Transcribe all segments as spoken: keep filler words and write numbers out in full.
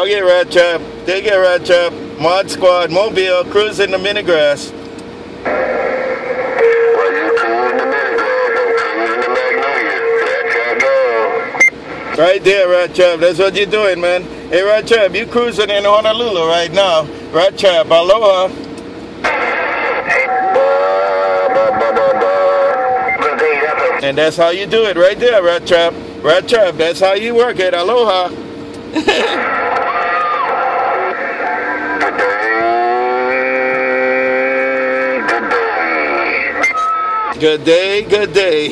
Okay, Rat Trap. Take it, Rat Trap. Mod Squad, Mobile, cruising the mini grass. Well, you cruising the mini grass, I'm cruising the Magnolia. Rat Trap go. Right there, Rat Trap. That's what you're doing, man. Hey, Rat Trap, you cruising in Honolulu right now. Rat Trap, aloha. And that's how you do it right there, Rat Trap. Rat Trap, that's how you work it. Aloha. Good day, good day.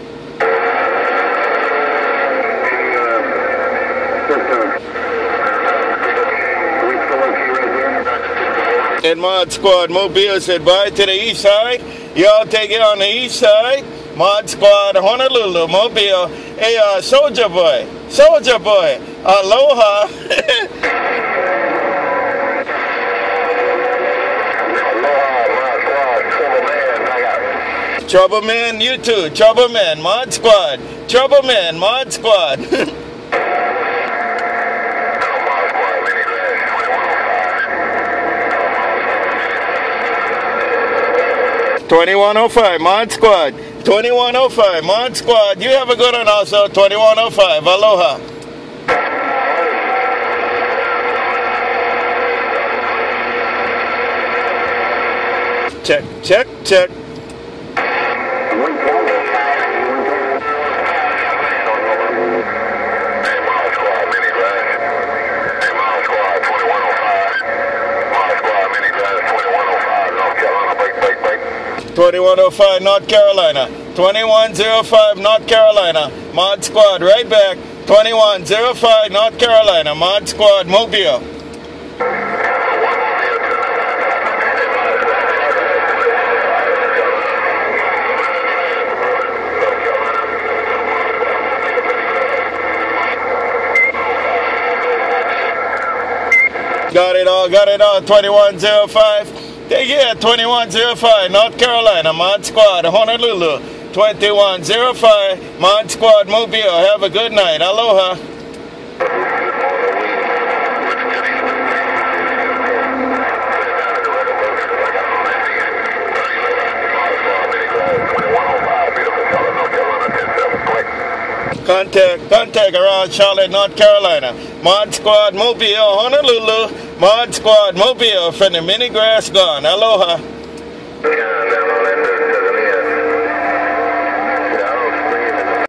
And Mod Squad Mobile said bye to the east side. Y'all take it on the east side. Mod Squad Honolulu Mobile. Hey, uh, Soldier Boy. Soldier Boy. Aloha. Trouble Man, you too. Trouble Man, Mod Squad. Trouble Man, Mod Squad. twenty-one oh five, Mod Squad. twenty-one oh five, Mod Squad. You have a good one also. twenty-one oh five, aloha. Check, check, check. twenty-one oh five North Carolina. twenty-one oh five North Carolina. Mod Squad right back. twenty-one oh five North Carolina. Mod Squad Mobile. Got it all, got it all. twenty-one oh five. Take it, twenty-one oh five, North Carolina, Mod Squad, Honolulu, twenty-one oh five, Mod Squad, Mobile. Have a good night. Aloha. Contact, contact around Charlotte, North Carolina. Mod Squad, Mobile, Honolulu. Mod Squad, Mobile, from the mini grass gone. Aloha.